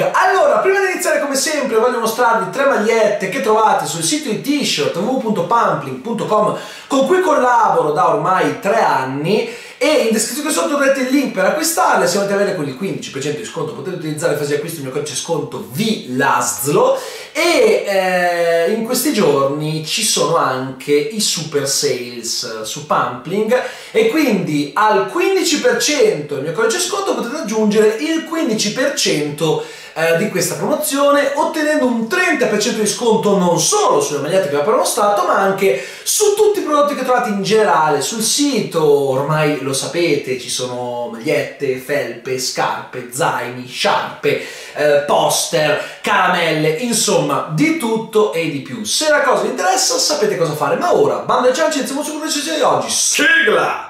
Allora, prima di iniziare come sempre voglio mostrarvi 3 magliette che trovate sul sito di t-shirt www.pumpling.com con cui collaboro da ormai 3 anni e in descrizione sotto troverete il link per acquistarle. Se volete avere quel 15% di sconto potete utilizzare in fase di acquisto il mio codice sconto VLASZLO e in questi giorni ci sono anche i super sales su Pumpling e quindi al 15% il mio codice sconto potete aggiungere il 15% di questa promozione, ottenendo un 30% di sconto non solo sulle magliette che vi ho appena mostrato, ma anche su tutti i prodotti che trovate in generale sul sito. Ormai lo sapete, ci sono magliette, felpe, scarpe, zaini, sciarpe, poster, caramelle, insomma di tutto e di più. Se la cosa vi interessa sapete cosa fare, ma ora, bando ai cianci, iniziamo su come decisione di oggi. Sigla!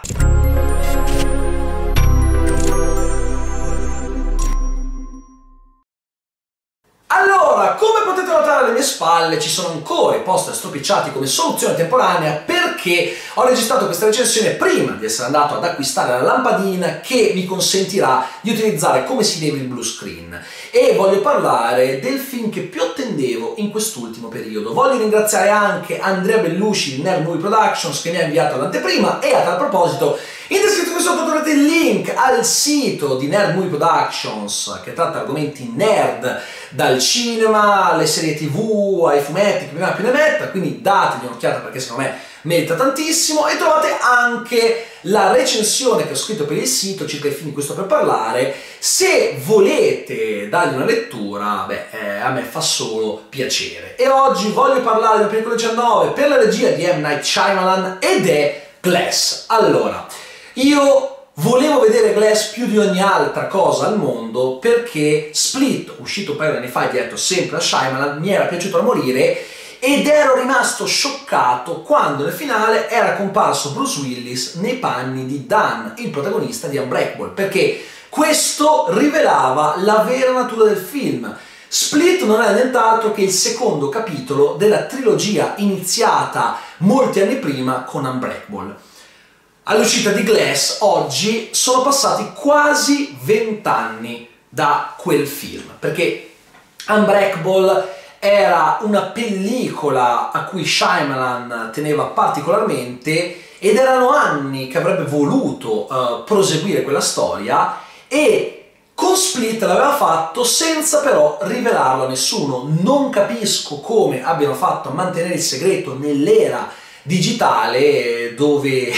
Allora, come potete notare alle mie spalle ci sono ancora i poster stropicciati come soluzione temporanea perché ho registrato questa recensione prima di essere andato ad acquistare la lampadina che mi consentirà di utilizzare come si deve il blue screen, e voglio parlare del film che più attendevo in quest'ultimo periodo. Voglio ringraziare anche Andrea Bellucci di Nerd Movie Productions che mi ha inviato l'anteprima, e a tal proposito in descrizione sotto trovate il link al sito di Nerd Movie Productions che tratta argomenti nerd, dal cinema alle serie tv ai fumetti, che prima più ne metta, quindi dategli un'occhiata perché secondo me merita tantissimo. E trovate anche la recensione che ho scritto per il sito circa i film di cui sto per parlare. Se volete dargli una lettura, a me fa solo piacere. E oggi voglio parlare del pericolo 19 per la regia di M. Night Shyamalan ed è Glass. Allora, io volevo vedere Glass più di ogni altra cosa al mondo perché Split, uscito un paio di anni fa, diretto sempre a Shyamalan, mi era piaciuto da morire ed ero rimasto scioccato quando nel finale era comparso Bruce Willis nei panni di Dan, il protagonista di Unbreakable, perché questo rivelava la vera natura del film. Split non è nient'altro che il secondo capitolo della trilogia iniziata molti anni prima con Unbreakable. All'uscita di Glass oggi sono passati quasi 20 anni da quel film, perché Unbreakable era una pellicola a cui Shyamalan teneva particolarmente ed erano anni che avrebbe voluto proseguire quella storia, e con Split l'aveva fatto senza però rivelarlo a nessuno. Non capisco come abbiano fatto a mantenere il segreto nell'era digitale dove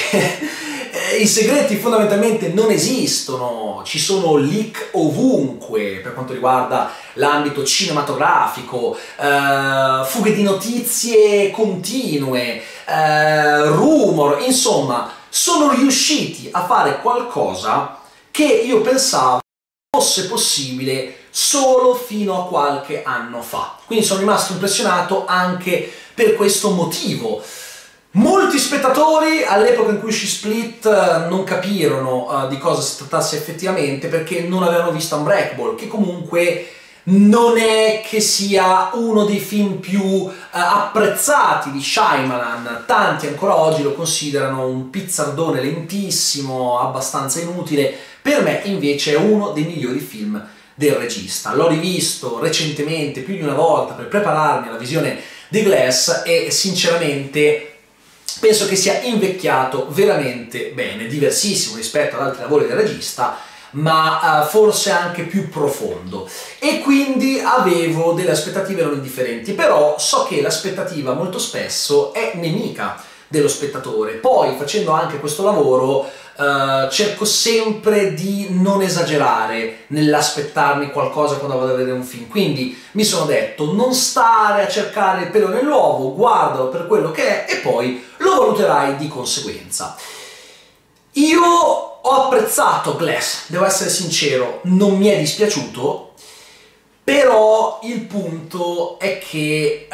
i segreti fondamentalmente non esistono, ci sono leak ovunque per quanto riguarda l'ambito cinematografico, fughe di notizie continue, rumor, insomma sono riusciti a fare qualcosa che io pensavo fosse possibile solo fino a qualche anno fa, quindi sono rimasto impressionato anche per questo motivo. Molti spettatori all'epoca in cui uscì Split non capirono di cosa si trattasse effettivamente perché non avevano visto Unbreakable, che comunque non è che sia uno dei film più apprezzati di Shyamalan. Tanti ancora oggi lo considerano un pizzardone lentissimo, abbastanza inutile. Per me invece è uno dei migliori film del regista. L'ho rivisto recentemente più di una volta per prepararmi alla visione di Glass e sinceramente penso che sia invecchiato veramente bene, diversissimo rispetto ad altri lavori del regista, ma forse anche più profondo. E quindi avevo delle aspettative non indifferenti, però so che l'aspettativa molto spesso è nemica dello spettatore. Poi, facendo anche questo lavoro, cerco sempre di non esagerare nell'aspettarmi qualcosa quando vado a vedere un film, quindi mi sono detto non stare a cercare il pelo nell'uovo, guardalo per quello che è e poi lo valuterai di conseguenza. Io ho apprezzato Glass, devo essere sincero, non mi è dispiaciuto, però il punto è che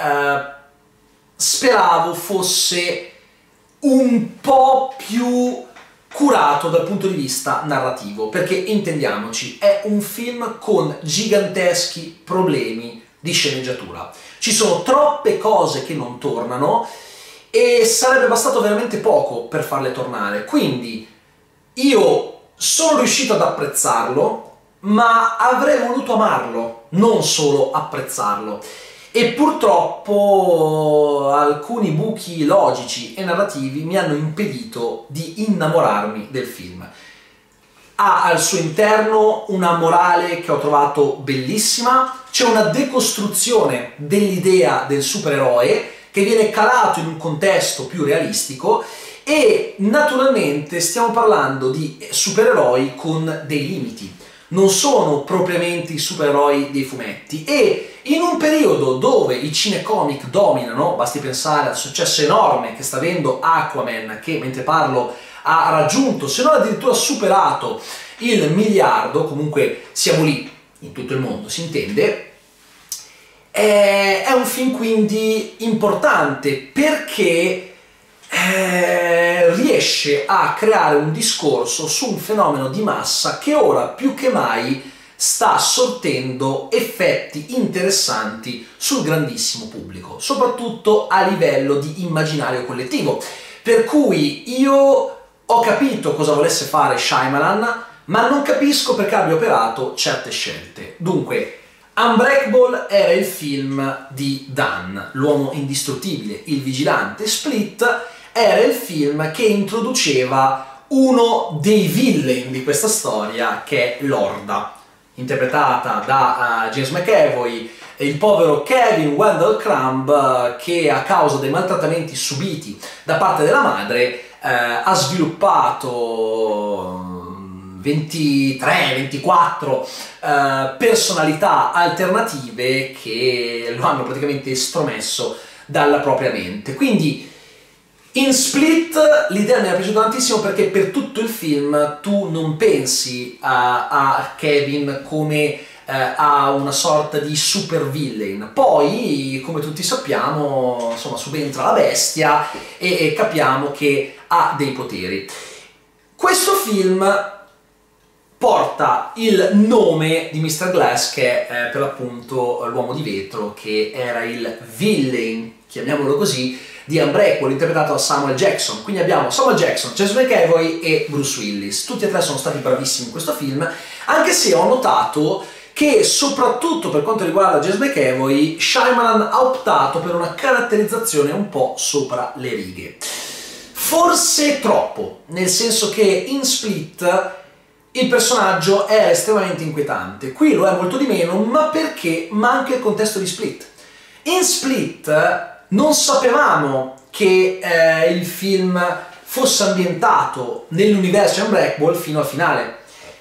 speravo fosse un po' più curato dal punto di vista narrativo, perché intendiamoci, è un film con giganteschi problemi di sceneggiatura. Ci sono troppe cose che non tornano e sarebbe bastato veramente poco per farle tornare, quindi io sono riuscito ad apprezzarlo, ma avrei voluto amarlo, non solo apprezzarlo. E purtroppo alcuni buchi logici e narrativi mi hanno impedito di innamorarmi del film. Ha al suo interno una morale che ho trovato bellissima, c'è una decostruzione dell'idea del supereroe che viene calato in un contesto più realistico e naturalmente stiamo parlando di supereroi con dei limiti. Non sono propriamente i supereroi dei fumetti e in un periodo dove i cinecomic dominano, basti pensare al successo enorme che sta avendo Aquaman, che mentre parlo ha raggiunto, se non addirittura superato, il miliardo, comunque siamo lì in tutto il mondo, si intende. È un film quindi importante perché riesce a creare un discorso su un fenomeno di massa che ora più che mai sta sortendo effetti interessanti sul grandissimo pubblico, soprattutto a livello di immaginario collettivo. Per cui io ho capito cosa volesse fare Shyamalan, ma non capisco perché abbia operato certe scelte. Dunque, Unbreakable era il film di Dan, l'uomo indistruttibile, il vigilante. Split era il film che introduceva uno dei villain di questa storia, che è Lorda, interpretata da James McAvoy, il povero Kevin Wendell Crumb, che a causa dei maltrattamenti subiti da parte della madre ha sviluppato 23-24 personalità alternative che lo hanno praticamente estromesso dalla propria mente. Quindi in Split l'idea mi è piaciuta tantissimo perché per tutto il film tu non pensi a Kevin come a una sorta di super villain. Poi, come tutti sappiamo, insomma, subentra la bestia e capiamo che ha dei poteri. Questo film porta il nome di Mr. Glass, che è per l'appunto l'uomo di vetro, che era il villain, chiamiamolo così, di Unbreakable, interpretato da Samuel Jackson. Quindi abbiamo Samuel Jackson, James McAvoy e Bruce Willis. Tutti e tre sono stati bravissimi in questo film, anche se ho notato che soprattutto per quanto riguarda James McAvoy, Shyamalan ha optato per una caratterizzazione un po' sopra le righe. Forse troppo, nel senso che in Split il personaggio è estremamente inquietante. Qui lo è molto di meno, ma perché manca il contesto di Split. In Split non sapevamo che il film fosse ambientato nell'universo Unbreakable fino al finale.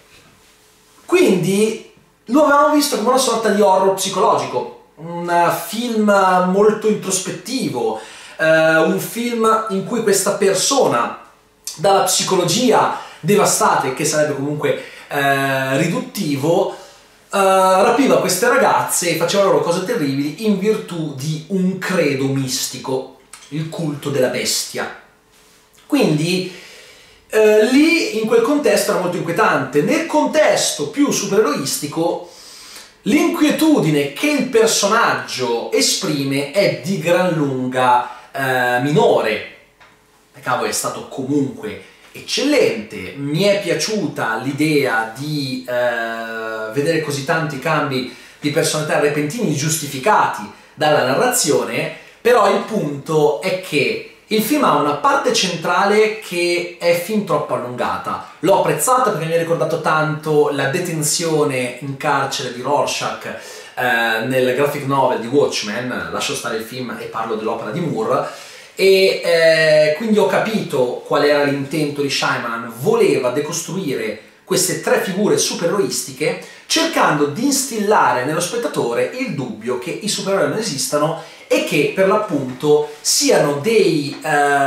Quindi lo avevamo visto come una sorta di horror psicologico, un film molto introspettivo, un film in cui questa persona, dalla psicologia devastata, che sarebbe comunque riduttivo, rapiva queste ragazze e faceva loro cose terribili in virtù di un credo mistico, il culto della bestia. Quindi lì in quel contesto era molto inquietante. Nel contesto più supereroistico l'inquietudine che il personaggio esprime è di gran lunga minore. Cavolo, è stato comunque eccellente. Mi è piaciuta l'idea di vedere così tanti cambi di personalità repentini giustificati dalla narrazione, però il punto è che il film ha una parte centrale che è fin troppo allungata. L'ho apprezzata perché mi ha ricordato tanto la detenzione in carcere di Rorschach nel graphic novel di Watchmen. Lascio stare il film e parlo dell'opera di Moore. E quindi ho capito qual era l'intento di Shyamalan. Voleva decostruire queste tre figure supereroistiche cercando di instillare nello spettatore il dubbio che i supereroi non esistano e che per l'appunto siano dei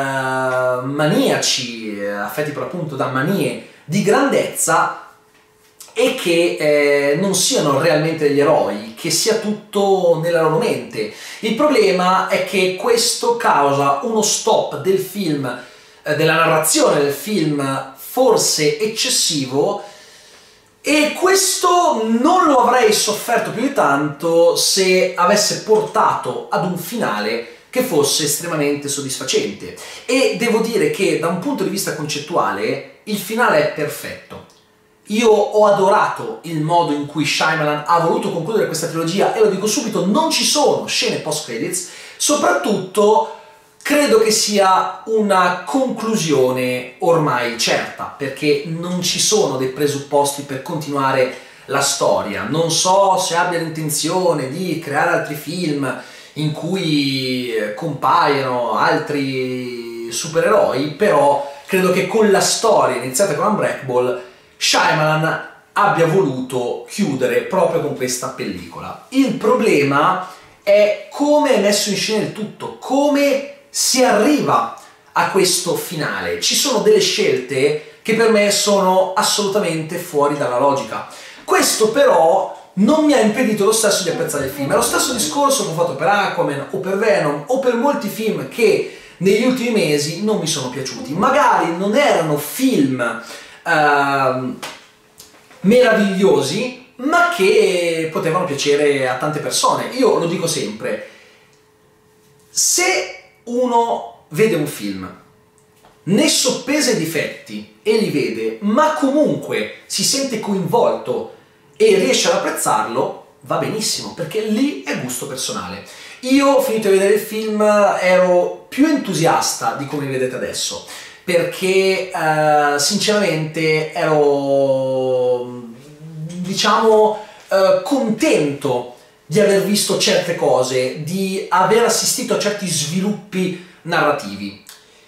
maniaci affetti per l'appunto da manie di grandezza e che non siano realmente degli eroi, che sia tutto nella loro mente. Il problema è che questo causa uno stop del film, della narrazione del film, forse eccessivo, e questo non lo avrei sofferto più di tanto se avesse portato ad un finale che fosse estremamente soddisfacente. E devo dire che da un punto di vista concettuale il finale è perfetto. Io ho adorato il modo in cui Shyamalan ha voluto concludere questa trilogia e lo dico subito, non ci sono scene post-credits, soprattutto credo che sia una conclusione ormai certa, perché non ci sono dei presupposti per continuare la storia. Non so se abbia l'intenzione di creare altri film in cui compaiono altri supereroi, però credo che con la storia iniziata con Unbreakable Shyamalan abbia voluto chiudere proprio con questa pellicola. Il problema è come è messo in scena il tutto, come si arriva a questo finale. Ci sono delle scelte che per me sono assolutamente fuori dalla logica. Questo però non mi ha impedito lo stesso di apprezzare il film. È lo stesso discorso che ho fatto per Aquaman o per Venom o per molti film che negli ultimi mesi non mi sono piaciuti. Magari non erano film meravigliosi, ma che potevano piacere a tante persone. Io lo dico sempre, se uno vede un film, ne soppesa i difetti e li vede, ma comunque si sente coinvolto e riesce ad apprezzarlo, va benissimo, perché lì è gusto personale. Io, finito di vedere il film, ero più entusiasta di come mi vedete adesso, perché sinceramente ero, diciamo, contento di aver visto certe cose, di aver assistito a certi sviluppi narrativi.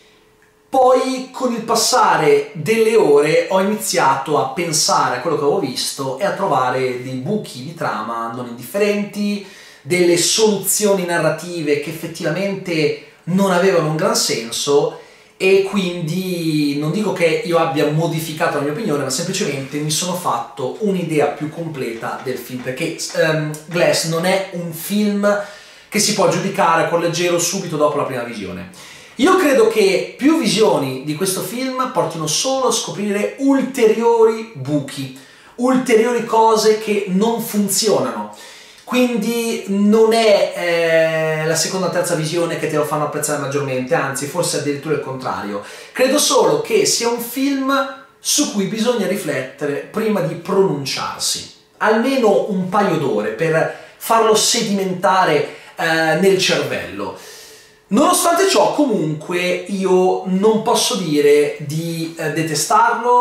Poi, con il passare delle ore, ho iniziato a pensare a quello che avevo visto e a trovare dei buchi di trama non indifferenti, delle soluzioni narrative che effettivamente non avevano un gran senso, e quindi non dico che io abbia modificato la mia opinione, ma semplicemente mi sono fatto un'idea più completa del film, perché Glass non è un film che si può giudicare con leggero subito dopo la prima visione. Io credo che più visioni di questo film portino solo a scoprire ulteriori buchi, ulteriori cose che non funzionano. Quindi non è la seconda o terza visione che te lo fanno apprezzare maggiormente, anzi forse addirittura il contrario. Credo solo che sia un film su cui bisogna riflettere prima di pronunciarsi, almeno un paio d'ore per farlo sedimentare nel cervello. Nonostante ciò, comunque, io non posso dire di detestarlo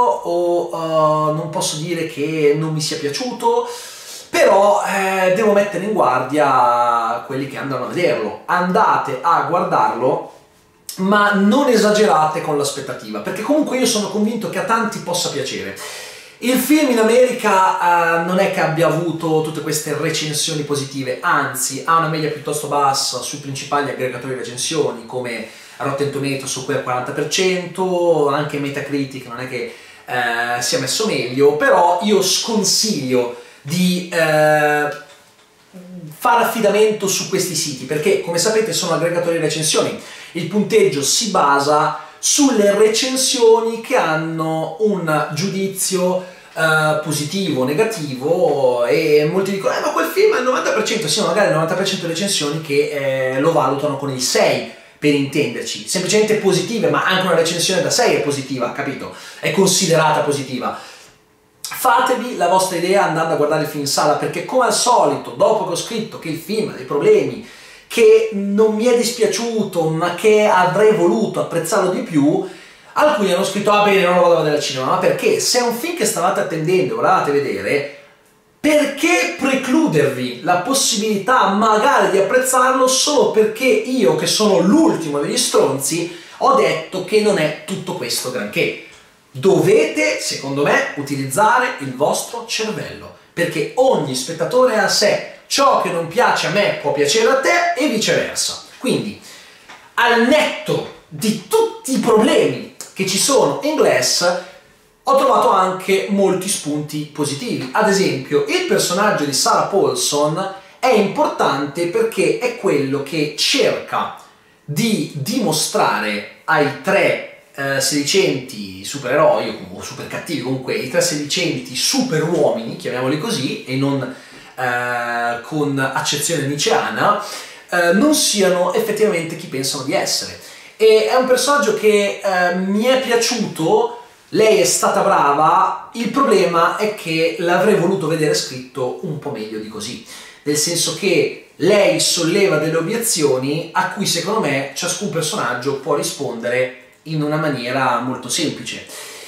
o non posso dire che non mi sia piaciuto, però devo mettere in guardia quelli che andranno a vederlo. Andate a guardarlo, ma non esagerate con l'aspettativa, perché comunque io sono convinto che a tanti possa piacere. Il film in America non è che abbia avuto tutte queste recensioni positive, anzi ha una media piuttosto bassa sui principali aggregatori di recensioni come Rotten Tomatoes su quel 40%, anche Metacritic non è che sia messo meglio, però io sconsiglio di fare affidamento su questi siti, perché come sapete sono aggregatori di recensioni. Il punteggio si basa sulle recensioni che hanno un giudizio positivo o negativo, e molti dicono ma quel film è il 90%, sì, magari il 90% delle recensioni che lo valutano con il 6, per intenderci, semplicemente positive, ma anche una recensione da 6 è positiva, capito? È considerata positiva. Fatevi la vostra idea andando a guardare il film in sala, perché come al solito, dopo che ho scritto che il film ha dei problemi, che non mi è dispiaciuto ma che avrei voluto apprezzarlo di più, alcuni hanno scritto ah bene, non lo vado a vedere al cinema. Ma perché? Se è un film che stavate attendendo e volevate vedere, perché precludervi la possibilità magari di apprezzarlo solo perché io, che sono l'ultimo degli stronzi, ho detto che non è tutto questo granché? Dovete, secondo me, utilizzare il vostro cervello, perché ogni spettatore è a sé. Ciò che non piace a me può piacere a te e viceversa. Quindi, al netto di tutti i problemi che ci sono in Glass, ho trovato anche molti spunti positivi. Ad esempio, il personaggio di Sarah Paulson è importante perché è quello che cerca di dimostrare ai tre sedicenti supereroi o super cattivi, comunque i tre sedicenti super uomini, chiamiamoli così, e non con accezione nietzscheana, non siano effettivamente chi pensano di essere. E è un personaggio che mi è piaciuto lei è stata brava, il problema è che l'avrei voluto vedere scritto un po' meglio di così, nel senso che lei solleva delle obiezioni a cui secondo me ciascun personaggio può rispondere in una maniera molto semplice.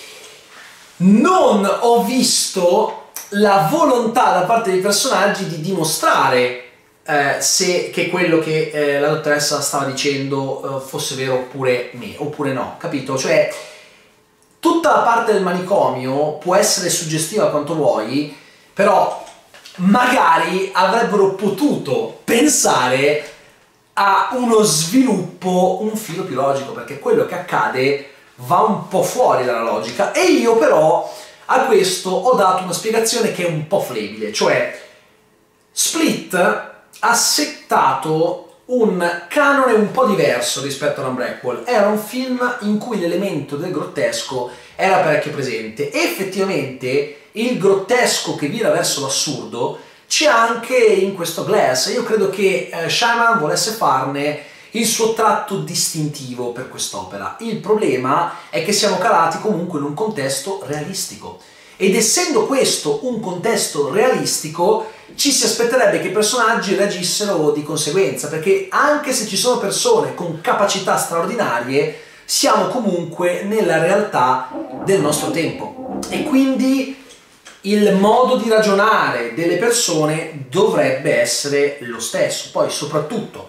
Non ho visto la volontà da parte dei personaggi di dimostrare che quello che la dottoressa stava dicendo fosse vero oppure no, capito? Cioè, tutta la parte del manicomio può essere suggestiva quanto vuoi, però magari avrebbero potuto pensare a uno sviluppo un filo più logico, perché quello che accade va un po' fuori dalla logica, e io però a questo ho dato una spiegazione che è un po' flebile, cioè Split ha settato un canone un po' diverso rispetto all'Unbreakable. Era un film in cui l'elemento del grottesco era parecchio presente, e effettivamente il grottesco che vira verso l'assurdo c'è anche in questo Glass. Io credo che Shyamalan volesse farne il suo tratto distintivo per quest'opera. Il problema è che siamo calati comunque in un contesto realistico, ed essendo questo un contesto realistico ci si aspetterebbe che i personaggi reagissero di conseguenza, perché anche se ci sono persone con capacità straordinarie, siamo comunque nella realtà del nostro tempo, e quindi il modo di ragionare delle persone dovrebbe essere lo stesso. Poi soprattutto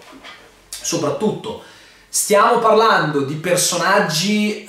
stiamo parlando di personaggi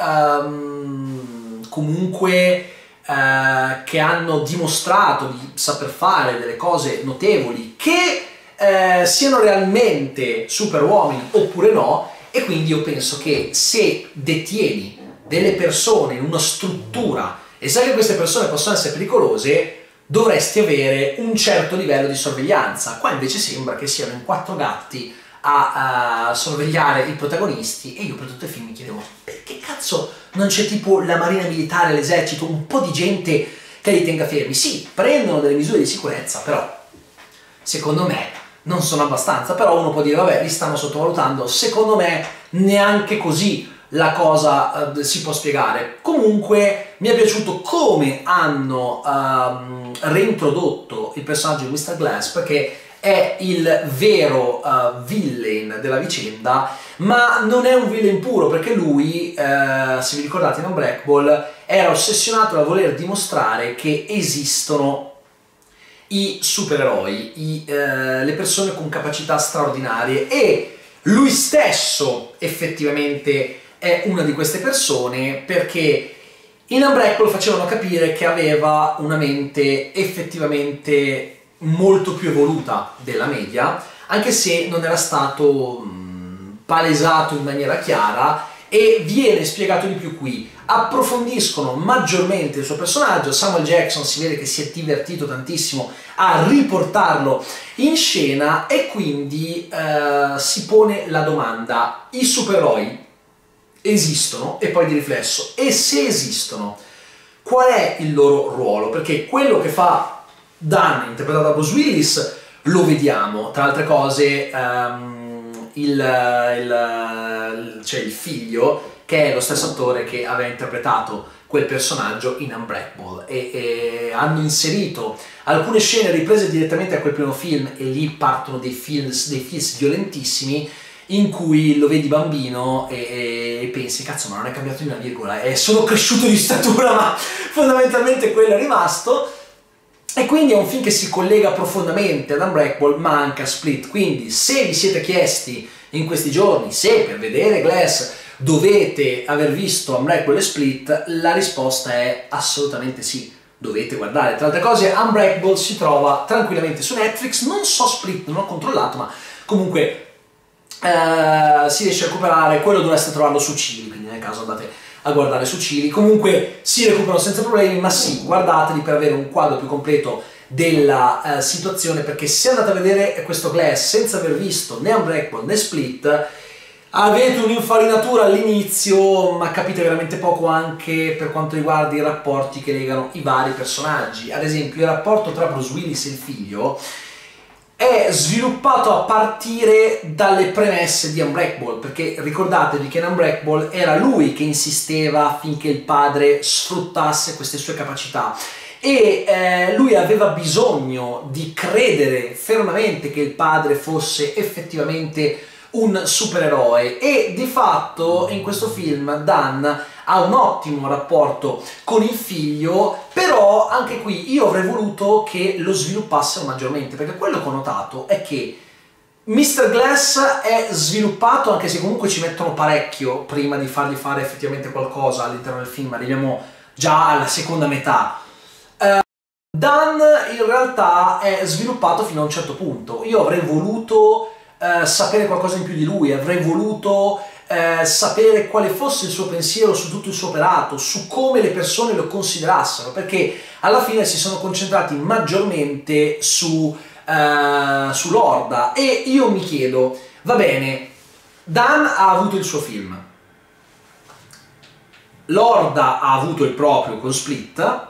comunque che hanno dimostrato di saper fare delle cose notevoli, che siano realmente super uomini oppure no, e quindi io penso che se detieni delle persone in una struttura e sai che queste persone possono essere pericolose, dovresti avere un certo livello di sorveglianza. Qua invece sembra che siano in 4 gatti a sorvegliare i protagonisti, e io per tutto il film mi chiedevo: perché cazzo non c'è tipo la marina militare, l'esercito, un po' di gente che li tenga fermi? Sì, prendono delle misure di sicurezza, però secondo me non sono abbastanza. Però uno può dire vabbè, li stanno sottovalutando. Secondo me neanche così la cosa si può spiegare. Comunque mi è piaciuto come hanno reintrodotto il personaggio di Mr. Glass, perché è il vero villain della vicenda, ma non è un villain puro, perché lui, se vi ricordate in Unbreakable, era ossessionato a voler dimostrare che esistono i supereroi, le persone con capacità straordinarie, e lui stesso effettivamente è una di queste persone, perché in Unbreakable facevano capire che aveva una mente effettivamente molto più evoluta della media, anche se non era stato palesato in maniera chiara, e viene spiegato di più qui. Approfondiscono maggiormente il suo personaggio. Samuel Jackson si vede che si è divertito tantissimo a riportarlo in scena, e quindi si pone la domanda: i supereroi esistono? E poi di riflesso, e se esistono, qual è il loro ruolo? Perché quello che fa Dan, interpretato da Bruce Willis, lo vediamo. Tra altre cose, c'è il figlio, che è lo stesso attore che aveva interpretato quel personaggio in Unbreakable, e hanno inserito alcune scene riprese direttamente da quel primo film, e lì partono dei feels violentissimi, in cui lo vedi bambino e pensi: cazzo, ma non è cambiato di una virgola, sono cresciuto di statura, ma fondamentalmente quello è rimasto. E quindi è un film che si collega profondamente ad Unbreakable, ma anche a Split. Quindi se vi siete chiesti in questi giorni se per vedere Glass dovete aver visto Unbreakable e Split, la risposta è assolutamente sì, dovete guardare. Tra altre cose, Unbreakable si trova tranquillamente su Netflix, non so Split, non ho controllato, ma comunque si riesce a recuperare. Quello dovreste trovarlo su Cili, quindi nel caso andate a guardare su Cili. Comunque si recuperano senza problemi, ma sì, guardateli per avere un quadro più completo della situazione, perché se andate a vedere questo Glass senza aver visto né Unbreakable né Split, avete un'infarinatura all'inizio, ma capite veramente poco anche per quanto riguarda i rapporti che legano i vari personaggi. Ad esempio, il rapporto tra Bruce Willis e il figlio è sviluppato a partire dalle premesse di Unbreakable, perché ricordatevi che in Unbreakable era lui che insisteva affinché il padre sfruttasse queste sue capacità e lui aveva bisogno di credere fermamente che il padre fosse effettivamente un supereroe e di fatto in questo film Dan ha un ottimo rapporto con il figlio, però anche qui io avrei voluto che lo sviluppassero maggiormente, perché quello che ho notato è che Mr. Glass è sviluppato, anche se comunque ci mettono parecchio prima di fargli fare effettivamente qualcosa all'interno del film, arriviamo già alla seconda metà. Dan in realtà è sviluppato fino a un certo punto. Io avrei voluto sapere qualcosa in più di lui, avrei voluto sapere quale fosse il suo pensiero su tutto il suo operato, su come le persone lo considerassero, perché alla fine si sono concentrati maggiormente su Lorda. E io mi chiedo, va bene, Dan ha avuto il suo film, Lorda ha avuto il proprio con Split,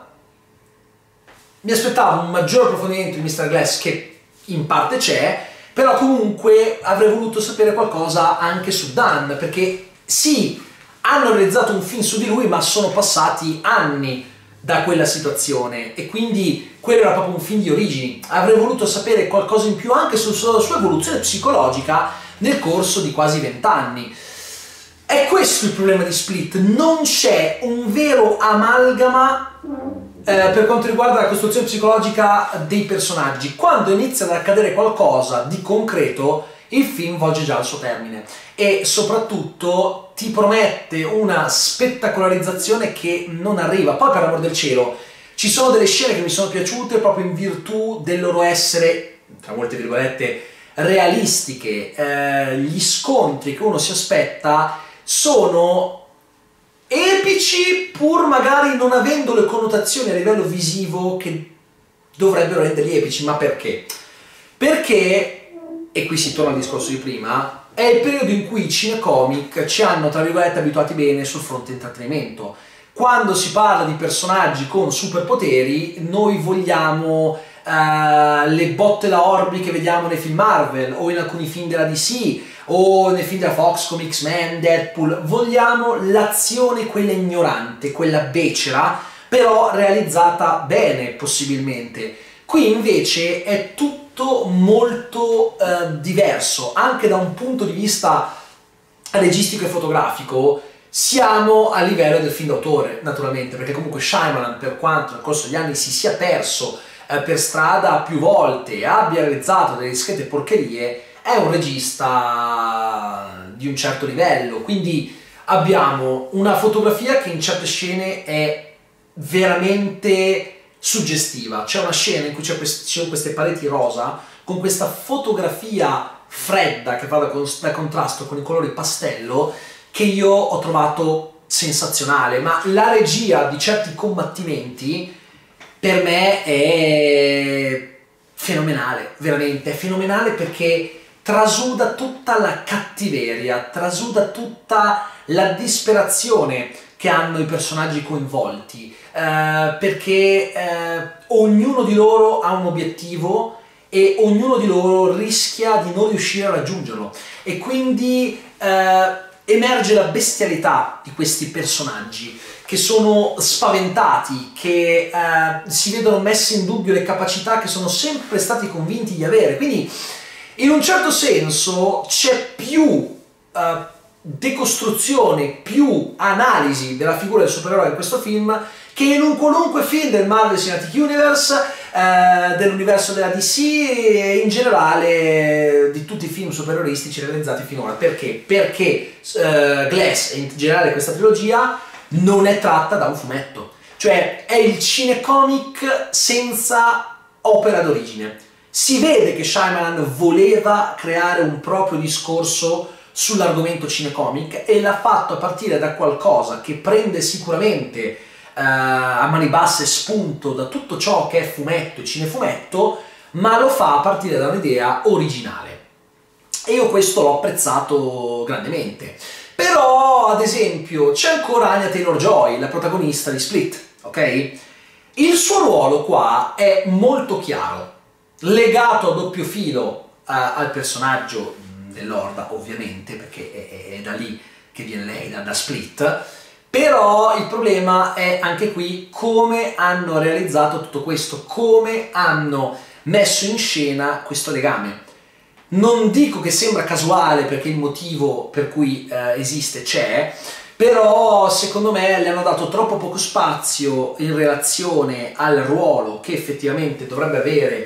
mi aspettavo un maggior approfondimento di Mr. Glass, che in parte c'è, però comunque avrei voluto sapere qualcosa anche su Dan, perché sì, hanno realizzato un film su di lui, ma sono passati anni da quella situazione e quindi quello era proprio un film di origini. Avrei voluto sapere qualcosa in più anche sulla sua evoluzione psicologica nel corso di quasi 20 anni. È questo il problema di Split, non c'è un vero amalgama per quanto riguarda la costruzione psicologica dei personaggi. Quando inizia ad accadere qualcosa di concreto, il film volge già al suo termine e soprattutto ti promette una spettacolarizzazione che non arriva. Poi, per amor del cielo, ci sono delle scene che mi sono piaciute proprio in virtù del loro essere, tra molte virgolette, realistiche. Gli scontri che uno si aspetta sono epici, pur magari non avendo le connotazioni a livello visivo che dovrebbero renderli epici. Ma perché? Perché, e qui si torna al discorso di prima, è il periodo in cui i cinecomic ci hanno, tra virgolette, abituati bene sul fronte intrattenimento. Quando si parla di personaggi con superpoteri, noi vogliamo le botte da orbi che vediamo nei film Marvel o in alcuni film della DC o nei film della Fox come X-Men, Deadpool. Vogliamo l'azione, quella ignorante, quella becera, però realizzata bene possibilmente. Qui invece è tutto molto diverso, anche da un punto di vista registico e fotografico. Siamo a livello del film d'autore, naturalmente, perché comunque Shyamalan, per quanto nel corso degli anni si sia perso per strada più volte e abbia realizzato delle discrete porcherie, è un regista di un certo livello, quindi abbiamo una fotografia che in certe scene è veramente suggestiva. C'è una scena in cui ci sono queste pareti rosa con questa fotografia fredda che va da contrasto con i colori pastello, che io ho trovato sensazionale. Ma la regia di certi combattimenti per me è fenomenale, veramente è fenomenale, perché trasuda tutta la cattiveria, trasuda tutta la disperazione che hanno i personaggi coinvolti, perché ognuno di loro ha un obiettivo e ognuno di loro rischia di non riuscire a raggiungerlo, e quindi emerge la bestialità di questi personaggi che sono spaventati, che si vedono messe in dubbio le capacità che sono sempre stati convinti di avere. Quindi in un certo senso c'è più decostruzione, più analisi della figura del supereroe in questo film che in un qualunque film del Marvel Cinematic Universe, dell'universo della DC e in generale di tutti i film supereroistici realizzati finora. Perché? Perché Glass e in generale questa trilogia non è tratta da un fumetto, cioè è il cinecomic senza opera d'origine. Si vede che Shyamalan voleva creare un proprio discorso sull'argomento cinecomic e l'ha fatto a partire da qualcosa che prende sicuramente a mani basse spunto da tutto ciò che è fumetto e cinefumetto, ma lo fa a partire da un'idea originale. E io questo l'ho apprezzato grandemente. Però, ad esempio, c'è ancora Anya Taylor-Joy, la protagonista di Split, ok? Il suo ruolo qua è molto chiaro, legato a doppio filo al personaggio dell'Orda, ovviamente, perché è da lì che viene lei, da Split. Però il problema è anche qui come hanno realizzato tutto questo, come hanno messo in scena questo legame. Non dico che sembra casuale, perché il motivo per cui esiste c'è, però secondo me le hanno dato troppo poco spazio in relazione al ruolo che effettivamente dovrebbe avere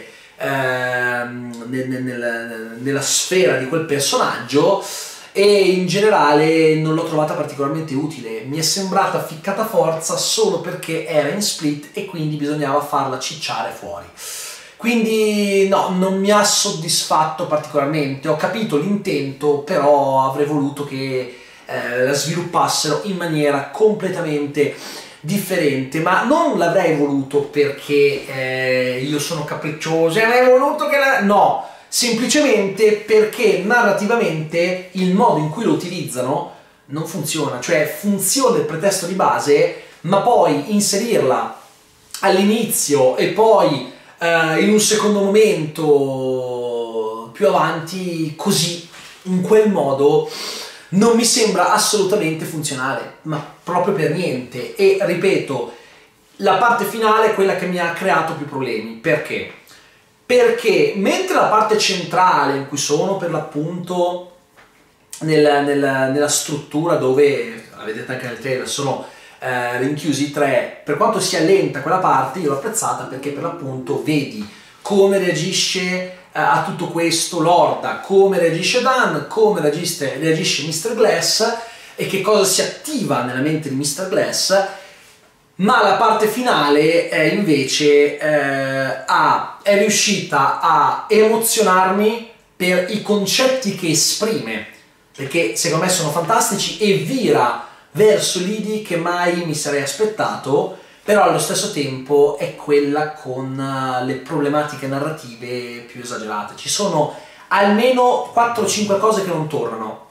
nella sfera di quel personaggio, e in generale non l'ho trovata particolarmente utile. Mi è sembrata ficcata forza solo perché era in Split e quindi bisognava farla cicciare fuori. Quindi no, non mi ha soddisfatto particolarmente. Ho capito l'intento, però avrei voluto che la sviluppassero in maniera completamente differente, ma non l'avrei voluto perché io sono capriccioso e avrei voluto che no, semplicemente perché narrativamente il modo in cui lo utilizzano non funziona. Cioè funziona il pretesto di base, ma poi inserirla all'inizio e poi in un secondo momento più avanti così, in quel modo, non mi sembra assolutamente funzionale, ma proprio per niente. E ripeto, la parte finale è quella che mi ha creato più problemi. Perché? Perché mentre la parte centrale, in cui sono per l'appunto nella struttura dove, la vedete anche nel trailer, sono rinchiusi i tre, per quanto sia lenta quella parte, io l'ho apprezzata perché per l'appunto vedi come reagisce a tutto questo l'Orda, come reagisce Dan, come reagisce Mr. Glass e che cosa si attiva nella mente di Mr. Glass. Ma la parte finale invece è riuscita a emozionarmi per i concetti che esprime, perché secondo me sono fantastici e vira verso l'Idi che mai mi sarei aspettato, però allo stesso tempo è quella con le problematiche narrative più esagerate. Ci sono almeno 4-5 cose che non tornano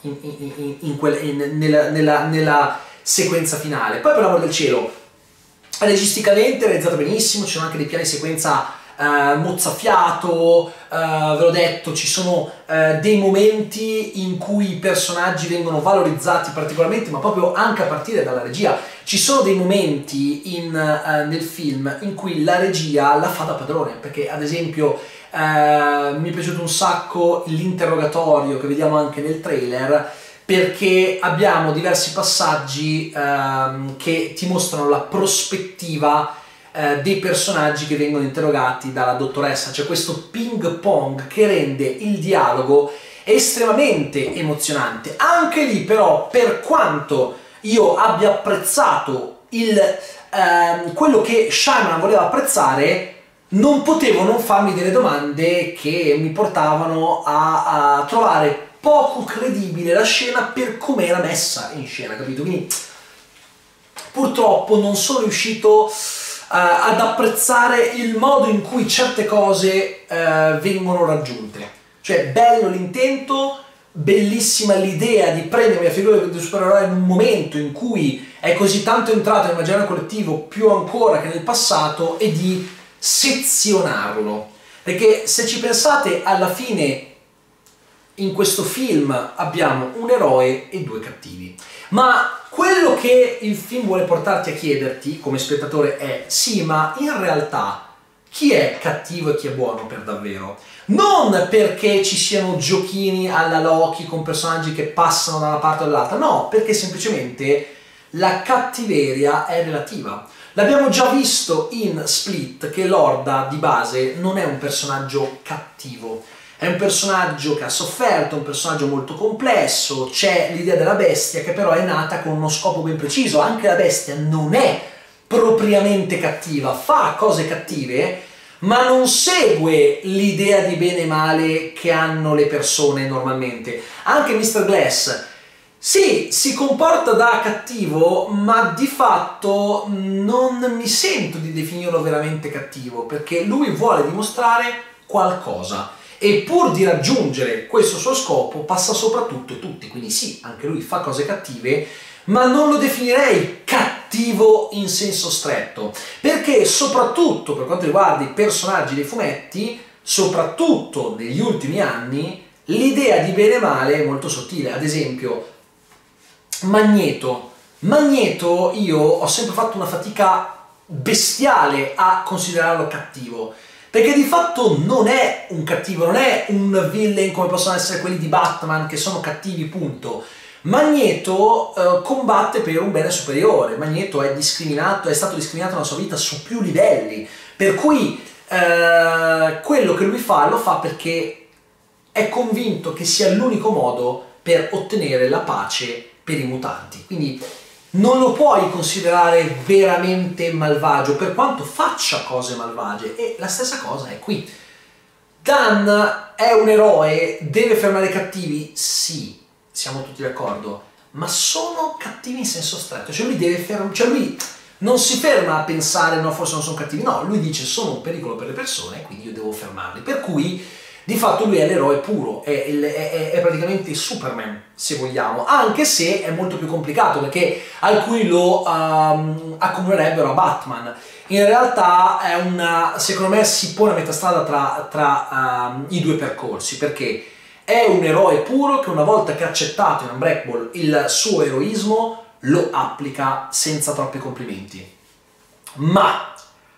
nella sequenza finale. Poi, per l'amor del cielo, registicamente realizzata benissimo, ci sono anche dei piani sequenza mozzafiato, ve l'ho detto, ci sono dei momenti in cui i personaggi vengono valorizzati particolarmente, ma proprio anche a partire dalla regia. Ci sono dei momenti nel film in cui la regia la fa da padrone, perché ad esempio mi è piaciuto un sacco l'interrogatorio che vediamo anche nel trailer, perché abbiamo diversi passaggi che ti mostrano la prospettiva dei personaggi che vengono interrogati dalla dottoressa. C'è questo ping pong che rende il dialogo estremamente emozionante. Anche lì però, per quanto io abbia apprezzato quello che Shyamalan voleva apprezzare, non potevo non farmi delle domande che mi portavano a trovare poco credibile la scena per come era messa in scena, capito? Quindi purtroppo non sono riuscito ad apprezzare il modo in cui certe cose vengono raggiunte. Cioè, bello l'intento, bellissima l'idea di prendere la figura del supereroe in un momento in cui è così tanto entrato nell'immaginario collettivo, più ancora che nel passato, e di sezionarlo. Perché se ci pensate, alla fine in questo film abbiamo un eroe e due cattivi, ma quello che il film vuole portarti a chiederti come spettatore è: sì, ma in realtà chi è cattivo e chi è buono per davvero? Non perché ci siano giochini alla Loki con personaggi che passano da una parte o dall'altra, no, perché semplicemente la cattiveria è relativa. L'abbiamo già visto in Split che l'Orda di base non è un personaggio cattivo, è un personaggio che ha sofferto, un personaggio molto complesso. C'è l'idea della bestia che però è nata con uno scopo ben preciso. Anche la bestia non è propriamente cattiva, fa cose cattive, ma non segue l'idea di bene e male che hanno le persone normalmente. Anche Mr. Glass, sì, si comporta da cattivo, ma di fatto non mi sento di definirlo veramente cattivo, perché lui vuole dimostrare qualcosa. E pur di raggiungere questo suo scopo passa soprattutto tutti, quindi sì, anche lui fa cose cattive, ma non lo definirei cattivo in senso stretto, perché soprattutto per quanto riguarda i personaggi dei fumetti soprattutto negli ultimi anni, l'idea di bene e male è molto sottile. Ad esempio, Magneto. Magneto io ho sempre fatto una fatica bestiale a considerarlo cattivo, perché di fatto non è un cattivo, non è un villain come possono essere quelli di Batman che sono cattivi, punto. Magneto combatte per un bene superiore. Magneto è discriminato, è stato discriminato nella sua vita su più livelli, per cui quello che lui fa lo fa perché è convinto che sia l'unico modo per ottenere la pace per i mutanti. Quindi non lo puoi considerare veramente malvagio, per quanto faccia cose malvagie, e la stessa cosa è qui. Dan è un eroe, deve fermare i cattivi? Sì, siamo tutti d'accordo, ma sono cattivi in senso stretto, cioè lui non si ferma a pensare no, forse non sono cattivi, no, lui dice sono un pericolo per le persone, quindi io devo fermarli, per cui di fatto lui è l'eroe puro, è praticamente Superman, se vogliamo, anche se è molto più complicato, perché alcuni lo accomunerebbero a Batman. In realtà secondo me si pone a metà strada tra i due percorsi, perché è un eroe puro che una volta che ha accettato in Unbreakable il suo eroismo, lo applica senza troppi complimenti. Ma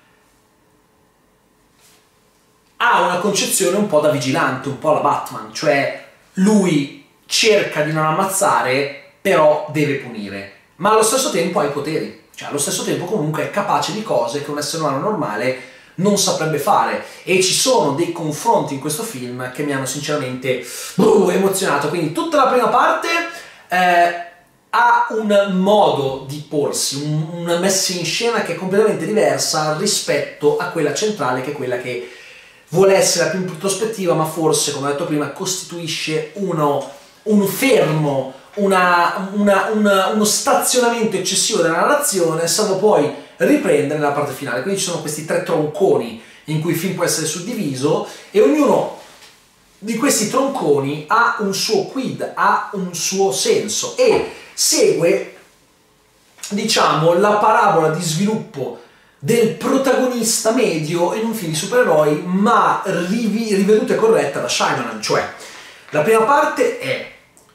ha una concezione un po' da vigilante, un po' alla Batman, cioè lui cerca di non ammazzare, però deve punire, ma allo stesso tempo ha i poteri, cioè allo stesso tempo comunque è capace di cose che un essere umano normale non saprebbe fare, e ci sono dei confronti in questo film che mi hanno sinceramente emozionato. Quindi tutta la prima parte ha un modo di porsi, una messa in scena che è completamente diversa rispetto a quella centrale, che è quella che vuole essere la più in prospettiva, ma forse, come ho detto prima, costituisce un fermo, uno stazionamento eccessivo della narrazione, salvo poi riprendere nella parte finale. Quindi ci sono questi tre tronconi in cui il film può essere suddiviso, e ognuno di questi tronconi ha un suo quid, ha un suo senso, e segue, diciamo, la parabola di sviluppo del protagonista medio in un film di supereroi, ma riveduta e corretta da Shyamalan. Cioè, la prima parte è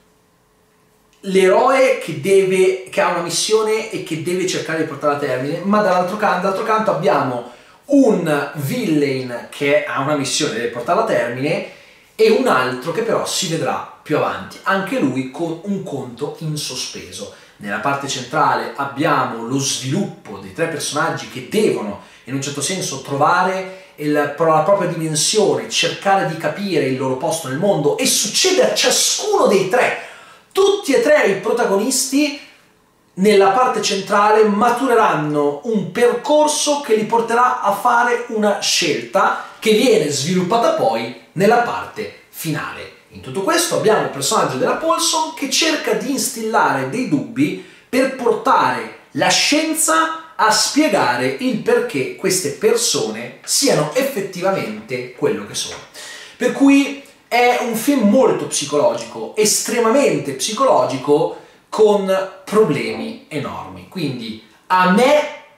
l'eroe che ha una missione e che deve cercare di portarla a termine, ma dall'altro canto abbiamo un villain che ha una missione e deve portarla a termine, e un altro che però si vedrà più avanti, anche lui con un conto in sospeso. Nella parte centrale abbiamo lo sviluppo dei tre personaggi che devono, in un certo senso, trovare la propria dimensione, cercare di capire il loro posto nel mondo, e succede a ciascuno dei tre. Tutti e tre i protagonisti nella parte centrale matureranno un percorso che li porterà a fare una scelta che viene sviluppata poi nella parte finale. In tutto questo abbiamo il personaggio della Paulson che cerca di instillare dei dubbi per portare la scienza a spiegare il perché queste persone siano effettivamente quello che sono. Per cui è un film molto psicologico, estremamente psicologico, con problemi enormi. Quindi a me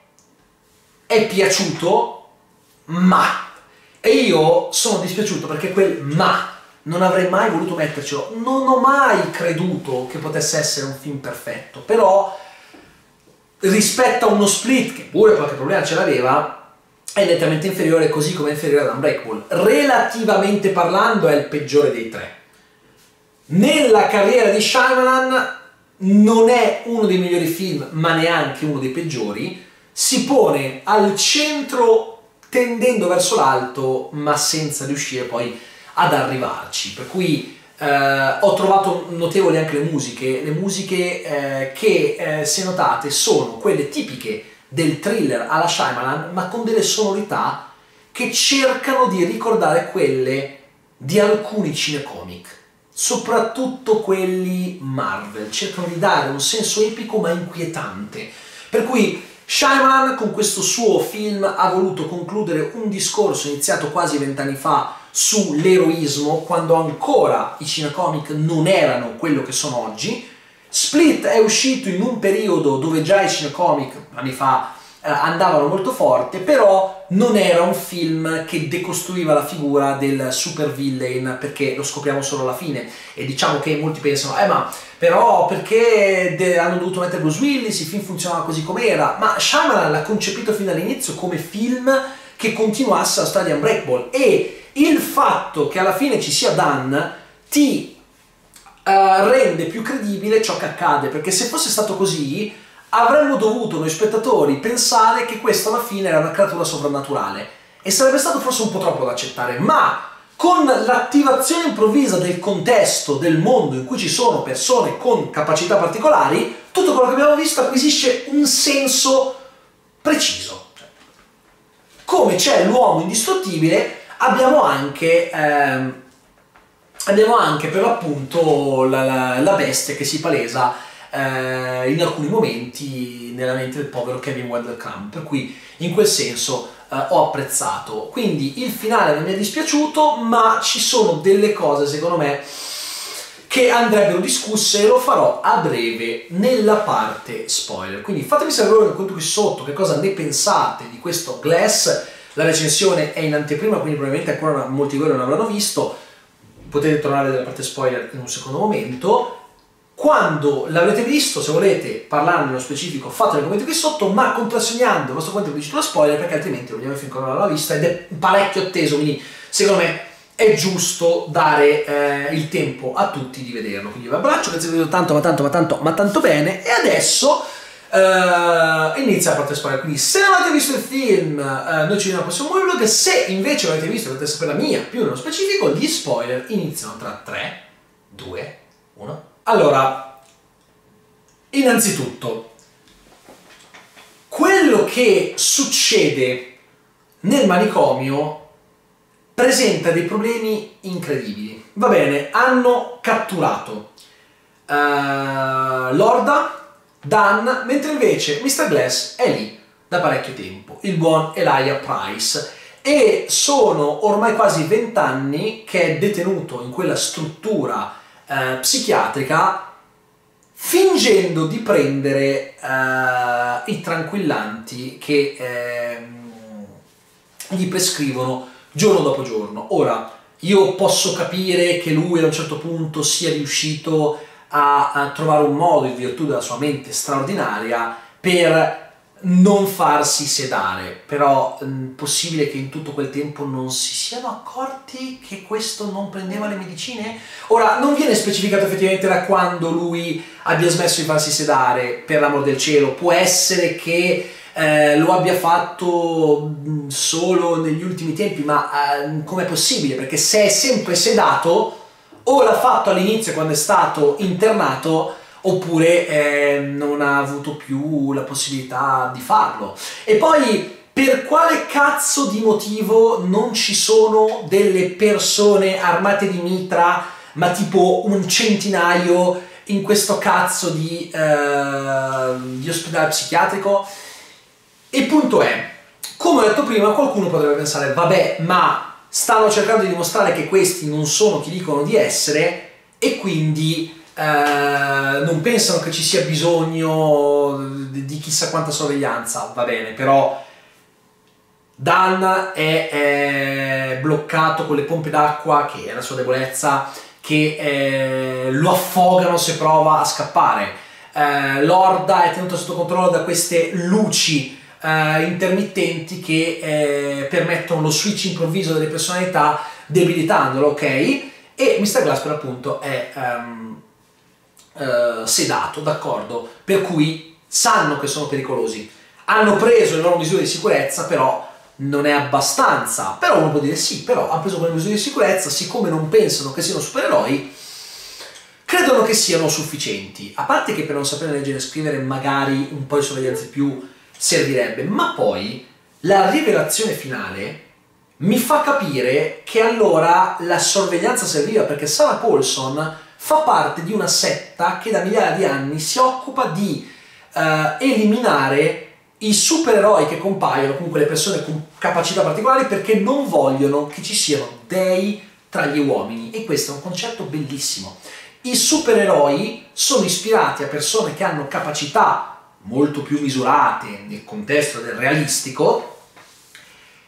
è piaciuto, ma, e io sono dispiaciuto perché quel ma non avrei mai voluto mettercelo. Non ho mai creduto che potesse essere un film perfetto, però rispetto a uno Split, che pure qualche problema ce l'aveva, è nettamente inferiore, così come è inferiore ad Unbreakable. Relativamente parlando è il peggiore dei tre. Nella carriera di Shyamalan non è uno dei migliori film, ma neanche uno dei peggiori. Si pone al centro tendendo verso l'alto, ma senza riuscire poi ad arrivarci, per cui ho trovato notevoli anche le musiche che se notate sono quelle tipiche del thriller alla Shyamalan, ma con delle sonorità che cercano di ricordare quelle di alcuni cinecomic, soprattutto quelli Marvel, cercano di dare un senso epico ma inquietante, per cui Shyamalan con questo suo film ha voluto concludere un discorso iniziato quasi 20 anni fa sull'eroismo, quando ancora i cinecomic non erano quello che sono oggi. Split è uscito in un periodo dove già i cinecomic anni fa andavano molto forte, però non era un film che decostruiva la figura del super villain, perché lo scopriamo solo alla fine, e diciamo che molti pensano ma però perché hanno dovuto mettere Bruce Willis, il film funzionava così com'era, ma Shyamalan l'ha concepito fin dall'inizio come film che continuasse la storia di Unbreakable, e il fatto che alla fine ci sia Dan ti rende più credibile ciò che accade, perché se fosse stato così avremmo dovuto noi spettatori pensare che questa alla fine era una creatura sovrannaturale, e sarebbe stato forse un po' troppo da accettare, ma con l'attivazione improvvisa del contesto, del mondo in cui ci sono persone con capacità particolari, tutto quello che abbiamo visto acquisisce un senso preciso. Come c'è l'uomo indistruttibile, abbiamo anche per l'appunto la bestia che si palesa in alcuni momenti nella mente del povero Kevin Wendell Crumb, per cui in quel senso ho apprezzato. Quindi il finale non mi è dispiaciuto, ma ci sono delle cose secondo me che andrebbero discusse, e lo farò a breve nella parte spoiler. Quindi fatemi sapere voi qui sotto che cosa ne pensate di questo Glass. La recensione è in anteprima, quindi probabilmente ancora molti di voi non l'avranno visto. Potete tornare dalla parte spoiler in un secondo momento. Quando l'avrete visto, se volete parlarne nello specifico, fatelo nei commenti qui sotto, ma contrassegnando il vostro commento che dice lo spoiler, perché altrimenti lo vediamo finché non l'ho vista ed è parecchio atteso, quindi secondo me è giusto dare il tempo a tutti di vederlo. Quindi vi abbraccio, grazie per ma tanto bene, e adesso inizia la parte spoiler. Quindi se non avete visto il film, noi ci vediamo al prossimo vlog. Se invece l'avete visto e volete sapere la mia più nello specifico, gli spoiler iniziano tra 3, 2, 1. Allora, innanzitutto, quello che succede nel manicomio presenta dei problemi incredibili. Va bene, hanno catturato Lorda, Dan, mentre invece Mr. Glass è lì da parecchio tempo, il buon Elijah Price, e sono ormai quasi 20 anni che è detenuto in quella struttura psichiatrica, fingendo di prendere i tranquillanti che gli prescrivono giorno dopo giorno. Ora, io posso capire che lui a un certo punto sia riuscito a trovare un modo, in virtù della sua mente straordinaria, per non farsi sedare, però possibile che in tutto quel tempo non si siano accorti che questo non prendeva le medicine? Ora, non viene specificato effettivamente da quando lui abbia smesso di farsi sedare, per l'amor del cielo. Può essere che lo abbia fatto solo negli ultimi tempi, ma com'è possibile? Perché se è sempre sedato, o l'ha fatto all'inizio quando è stato internato, oppure non ha avuto più la possibilità di farlo. E poi, per quale cazzo di motivo non ci sono delle persone armate di mitra, ma tipo un centinaio, in questo cazzo di ospedale psichiatrico? Il punto è, come ho detto prima, qualcuno potrebbe pensare, vabbè, ma stanno cercando di dimostrare che questi non sono chi dicono di essere, e quindi non pensano che ci sia bisogno di chissà quanta sorveglianza. Va bene, però Dan è bloccato con le pompe d'acqua, che è la sua debolezza, che lo affogano se prova a scappare. Lorda è tenuto sotto controllo da queste luci intermittenti che permettono lo switch improvviso delle personalità, debilitandolo, ok? E Mr. Glass per l'appunto è sedato, d'accordo? Per cui sanno che sono pericolosi, hanno preso le loro misure di sicurezza, però non è abbastanza. Però uno può dire sì, però hanno preso quelle misure di sicurezza, siccome non pensano che siano supereroi, credono che siano sufficienti. A parte che per non sapere leggere e scrivere magari un po' di sorveglianza in più servirebbe, ma poi la rivelazione finale mi fa capire che allora la sorveglianza serviva, perché Sarah Paulson fa parte di una setta che da migliaia di anni si occupa di eliminare i supereroi che compaiono, comunque le persone con capacità particolari, perché non vogliono che ci siano dei tra gli uomini. E questo è un concetto bellissimo. I supereroi sono ispirati a persone che hanno capacità molto più misurate nel contesto del realistico,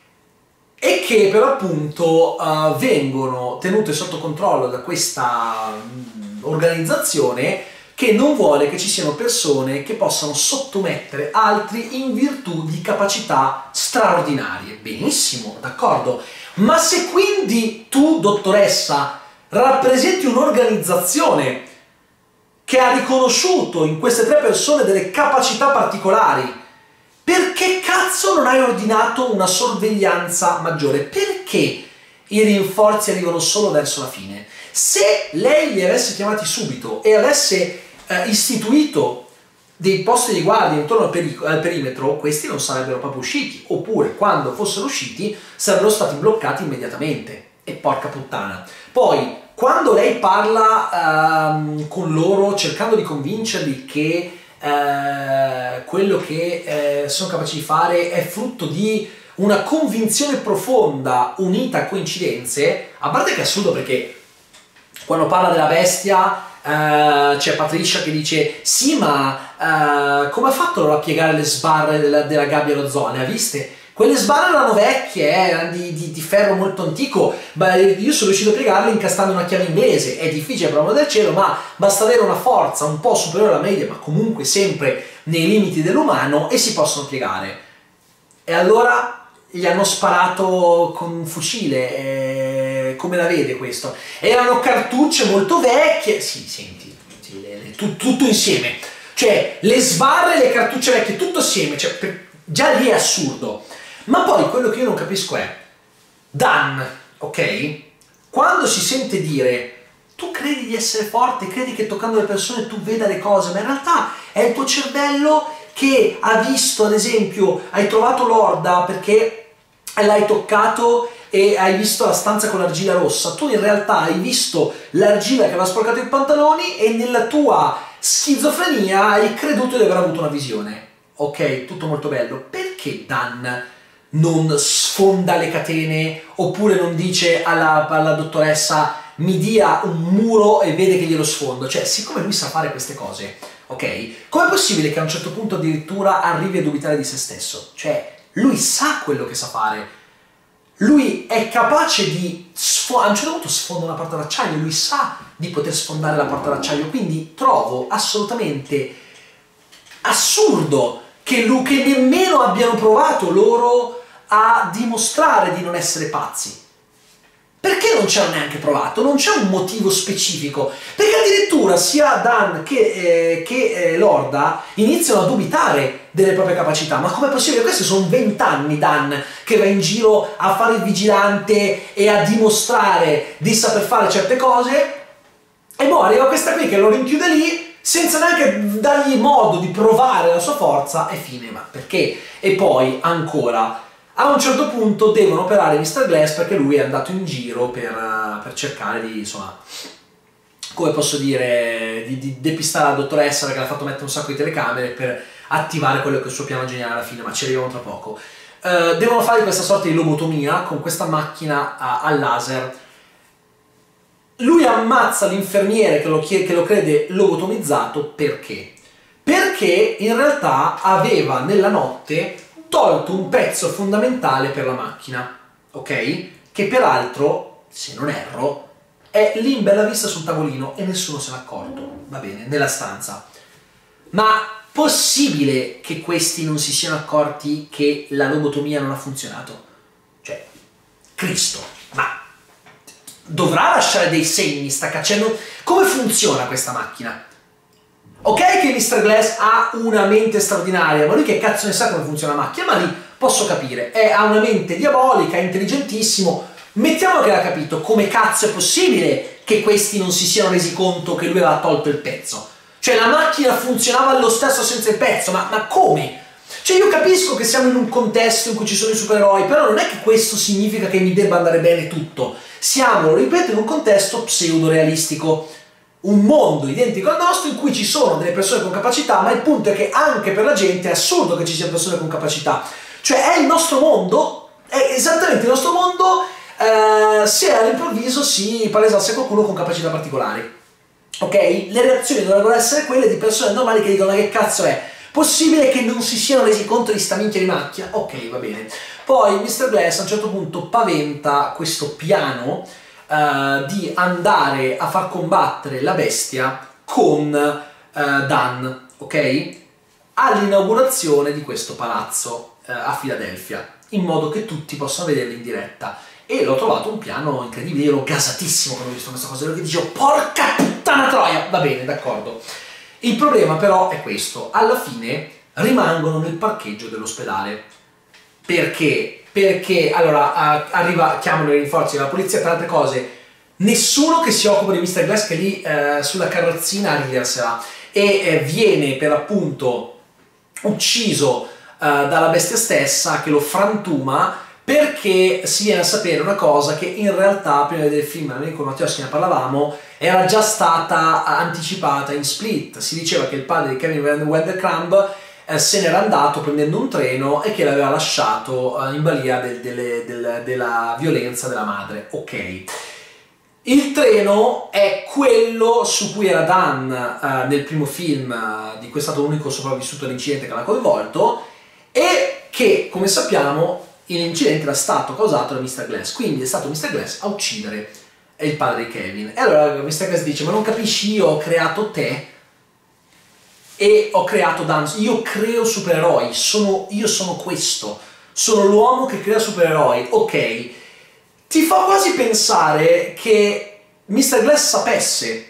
e che per appunto vengono tenute sotto controllo da questa organizzazione che non vuole che ci siano persone che possano sottomettere altri in virtù di capacità straordinarie. Benissimo, d'accordo. Ma se quindi tu, dottoressa, rappresenti un'organizzazione che ha riconosciuto in queste 3 persone delle capacità particolari, perché cazzo non hai ordinato una sorveglianza maggiore? Perché i rinforzi arrivano solo verso la fine? Se lei li avesse chiamati subito e avesse istituito dei posti di guardia intorno al perimetro, questi non sarebbero proprio usciti, oppure quando fossero usciti sarebbero stati bloccati immediatamente. E porca puttana. Poi, quando lei parla con loro cercando di convincerli che quello che sono capaci di fare è frutto di una convinzione profonda unita a coincidenze, a parte che è assurdo perché quando parla della bestia c'è Patricia che dice sì, ma come ha fatto allora a piegare le sbarre della gabbia allo zoo? Le ha viste? Quelle sbarre erano vecchie, erano di ferro molto antico. Beh, io sono riuscito a piegarle incastando una chiave inglese. È difficile per l'uomo del cielo, ma basta avere una forza un po' superiore alla media, ma comunque sempre nei limiti dell'umano, e si possono piegare. E allora gli hanno sparato con un fucile, come la vede questo? Erano cartucce molto vecchie, sì, senti, tutto insieme, cioè le sbarre e le cartucce vecchie, tutto assieme, cioè, già lì è assurdo. Ma poi quello che io non capisco è, Dan, ok? Quando si sente dire, tu credi di essere forte, credi che toccando le persone tu veda le cose, ma in realtà è il tuo cervello che ha visto, ad esempio, hai trovato l'orda perché l'hai toccato e hai visto la stanza con l'argilla rossa. Tu in realtà hai visto l'argilla che aveva sporcato i pantaloni e nella tua schizofrenia hai creduto di aver avuto una visione. Ok, tutto molto bello. Perché Dan non sfonda le catene oppure non dice alla dottoressa mi dia un muro e vede che glielo sfondo? Cioè, siccome lui sa fare queste cose, ok? Com'è possibile che a un certo punto addirittura arrivi a dubitare di se stesso? Cioè, lui sa quello che sa fare. Lui è capace di a un certo punto sfonda una porta d'acciaio, lui sa di poter sfondare la porta d'acciaio, quindi trovo assolutamente assurdo che nemmeno abbiano provato loro a dimostrare di non essere pazzi. Perché non ci hanno neanche provato? Non c'è un motivo specifico. Perché addirittura sia Dan che Lorda iniziano a dubitare delle proprie capacità. Ma com'è possibile? Questi sono 20 anni Dan che va in giro a fare il vigilante e a dimostrare di saper fare certe cose. E poi arriva questa qui che lo rinchiude lì senza neanche dargli modo di provare la sua forza, e fine. Ma perché? E poi ancora a un certo punto devono operare Mr. Glass perché lui è andato in giro per cercare di, insomma, come posso dire, di depistare la dottoressa, perché l'ha fatto mettere un sacco di telecamere per attivare quello che è il suo piano geniale alla fine, ma ci arriviamo tra poco. Devono fare questa sorta di lobotomia con questa macchina a laser. Lui ammazza l'infermiere che lo crede lobotomizzato. Perché? Perché in realtà aveva nella notte tolto un pezzo fondamentale per la macchina, ok? Che peraltro, se non erro, è lì in bella vista sul tavolino e nessuno se n'è accorto, va bene, nella stanza. Ma possibile che questi non si siano accorti che la lobotomia non ha funzionato? Cioè, Cristo, ma dovrà lasciare dei segni, sta cacciando. Come funziona questa macchina? Ok che Mr. Glass ha una mente straordinaria, ma lui che cazzo ne sa come funziona la macchina? Ma lì posso capire, ha una mente diabolica, è intelligentissimo. Mettiamo che l'ha capito, come cazzo è possibile che questi non si siano resi conto che lui aveva tolto il pezzo? Cioè la macchina funzionava lo stesso senza il pezzo, ma come? Cioè io capisco che siamo in un contesto in cui ci sono i supereroi, però non è che questo significa che mi debba andare bene tutto. Siamo, lo ripeto, in un contesto pseudo-realistico. Un mondo identico al nostro in cui ci sono delle persone con capacità, ma il punto è che anche per la gente è assurdo che ci siano persone con capacità. Cioè è il nostro mondo, è esattamente il nostro mondo se all'improvviso si palesasse qualcuno con capacità particolari. Ok? Le reazioni dovrebbero essere quelle di persone normali che dicono: ma che cazzo è? Possibile che non si siano resi conto di sta minchia di macchina? Ok, va bene. Poi Mr. Glass a un certo punto paventa questo piano di andare a far combattere la bestia con Dan, ok? All'inaugurazione di questo palazzo a Filadelfia, in modo che tutti possano vederlo in diretta. E l'ho trovato un piano incredibile, io ero gasatissimo quando ho visto questa cosa, ero che dicevo porca puttana troia, va bene, d'accordo. Il problema però è questo, alla fine rimangono nel parcheggio dell'ospedale. Perché? Perché allora chiamano i rinforzi della polizia, tra altre cose, nessuno che si occupa di Mr. Glass che è lì sulla carrozzina a ridersela, e viene per appunto ucciso dalla bestia stessa che lo frantuma, perché si viene a sapere una cosa che in realtà prima di vedere il film, con Mattioschi ne parlavamo, era già stata anticipata in Split. Si diceva che il padre di Kevin Vanderkramp se n'era andato prendendo un treno e che l'aveva lasciato in balia della violenza della madre. Ok. Il treno è quello su cui era Dan nel primo film, di cui è stato l'unico sopravvissuto all'incidente che l'ha coinvolto, e che, come sappiamo, l'incidente era stato causato da Mr. Glass, quindi è stato Mr. Glass a uccidere il padre di Kevin. E allora Mr. Glass dice: ma non capisci, io ho creato te e ho creato Dan, io creo supereroi, io sono questo, sono l'uomo che crea supereroi. Ok, ti fa quasi pensare che Mr. Glass sapesse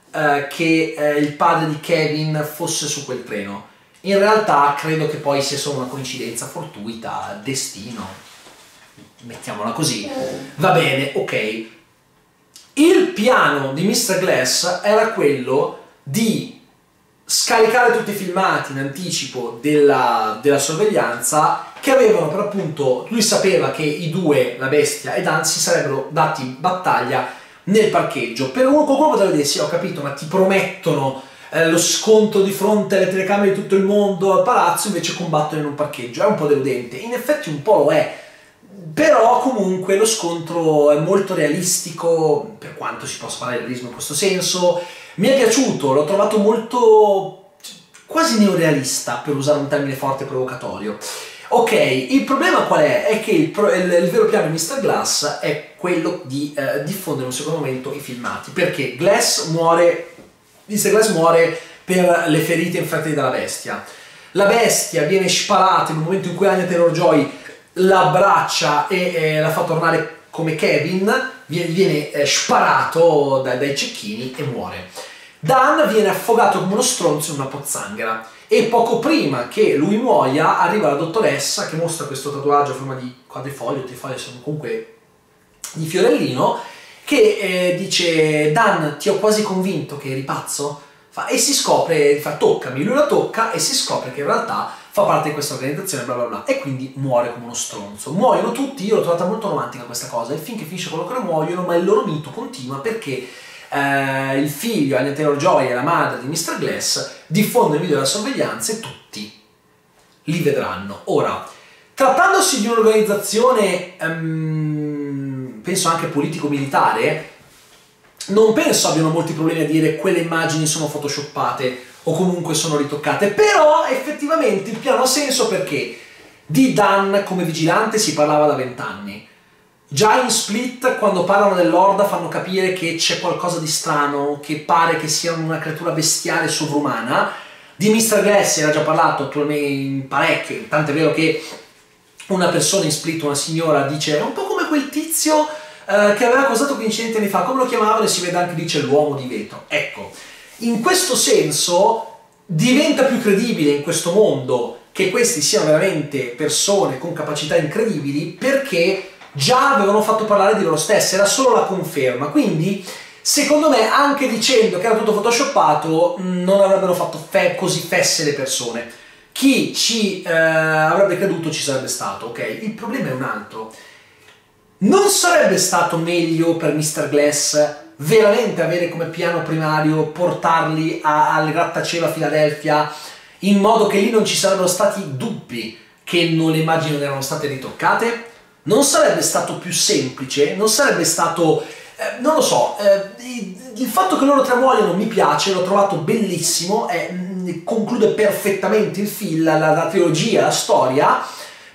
che il padre di Kevin fosse su quel treno. In realtà credo che poi sia solo una coincidenza fortuita, destino, mettiamola così. Va bene, ok. Il piano di Mr. Glass era quello di scaricare tutti i filmati in anticipo della sorveglianza, che avevano per appunto, lui sapeva che i due, la bestia e Dan, si sarebbero dati battaglia nel parcheggio. Per qualcuno potrebbe dire: sì, ho capito, ma ti promettono lo scontro di fronte alle telecamere di tutto il mondo al palazzo, invece combattono in un parcheggio. È un po' deludente, in effetti un po' lo è, però comunque lo scontro è molto realistico, per quanto si possa parlare di realismo in questo senso. Mi è piaciuto, l'ho trovato molto quasi neorealista, per usare un termine forte e provocatorio. Ok, il problema qual è? È che il vero piano di Mr. Glass è quello di diffondere in un secondo momento i filmati, perché Mr. Glass muore per le ferite inferte dalla bestia. La bestia viene spalata in un momento in cui Anya Taylor-Joy la abbraccia e la fa tornare come Kevin, viene sparato dai cecchini e muore. Dan viene affogato come uno stronzo in una pozzanghera, e poco prima che lui muoia arriva la dottoressa che mostra questo tatuaggio a forma di quadrifoglio, trifoglio, sono comunque di fiorellino, che dice: Dan, ti ho quasi convinto che eri pazzo? E si scopre, toccami, lui la tocca e si scopre che in realtà fa parte di questa organizzazione, bla bla bla, e quindi muore come uno stronzo. Muoiono tutti, io l'ho trovata molto romantica questa cosa, il film che finisce con loro che muoiono, ma il loro mito continua perché il figlio, Anya Taylor-Joy, e la madre di Mr. Glass diffondono il video della sorveglianza e tutti li vedranno. Ora, trattandosi di un'organizzazione, penso anche politico-militare, non penso abbiano molti problemi a dire quelle immagini sono photoshoppate o comunque sono ritoccate, però effettivamente il piano ha senso, perché di Dan come vigilante si parlava da 20 anni. Già in Split, quando parlano dell'Orda, fanno capire che c'è qualcosa di strano, che pare che sia una creatura bestiale sovrumana. Di Mr. Glass si era già parlato attualmente parecchio, tant'è vero che una persona in Split, una signora, dice: è un po' come quel tizio che aveva causato 15 anni fa, come lo chiamavano, e si vede anche, dice, l'uomo di vetro. Ecco, in questo senso diventa più credibile in questo mondo che questi siano veramente persone con capacità incredibili, perché già avevano fatto parlare di loro stessi, era solo la conferma. Quindi secondo me, anche dicendo che era tutto photoshoppato, non avrebbero fatto così fesse le persone. Chi ci avrebbe creduto ci sarebbe stato, ok? Il problema è un altro. Non sarebbe stato meglio per Mr. Glass veramente avere come piano primario portarli al grattacielo a Filadelfia, in modo che lì non ci sarebbero stati dubbi che le immagini non erano state ritoccate? Non sarebbe stato più semplice? Non sarebbe stato, non lo so, il fatto che loro tre muoiono mi piace, l'ho trovato bellissimo, conclude perfettamente il film, la trilogia, la storia,